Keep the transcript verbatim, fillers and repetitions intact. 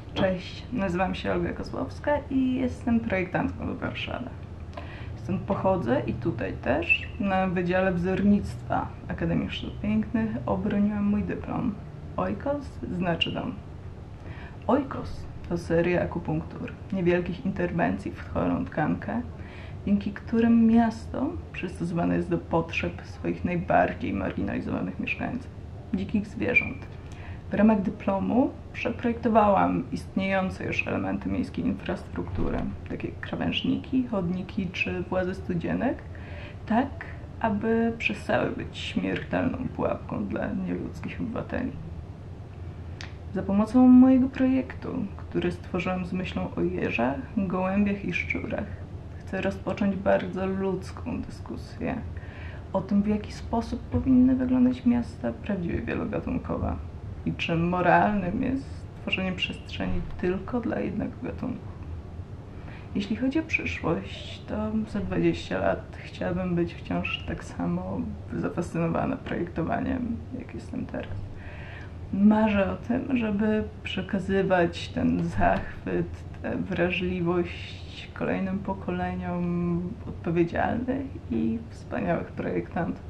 Cześć, nazywam się Olga Kozłowska i jestem projektantką w Warszawie. Stąd pochodzę i tutaj też na Wydziale Wzornictwa Akademii Sztuk Pięknych obroniłam mój dyplom. Oikos znaczy dom. Oikos to seria akupunktur, niewielkich interwencji w chorą tkankę, dzięki którym miasto przystosowane jest do potrzeb swoich najbardziej marginalizowanych mieszkańców, dzikich zwierząt. W ramach dyplomu przeprojektowałam istniejące już elementy miejskiej infrastruktury, takie jak krawężniki, chodniki czy włazy studzienek, tak aby przestały być śmiertelną pułapką dla nieludzkich obywateli. Za pomocą mojego projektu, który stworzyłam z myślą o jeżach, gołębiach i szczurach, chcę rozpocząć bardzo ludzką dyskusję o tym, w jaki sposób powinny wyglądać miasta prawdziwie wielogatunkowe i czy moralnym jest tworzenie przestrzeni tylko dla jednego gatunku. Jeśli chodzi o przyszłość, to za dwadzieścia lat chciałabym być wciąż tak samo zafascynowana projektowaniem, jak jestem teraz. Marzę o tym, żeby przekazywać ten zachwyt, tę wrażliwość kolejnym pokoleniom odpowiedzialnych i wspaniałych projektantów.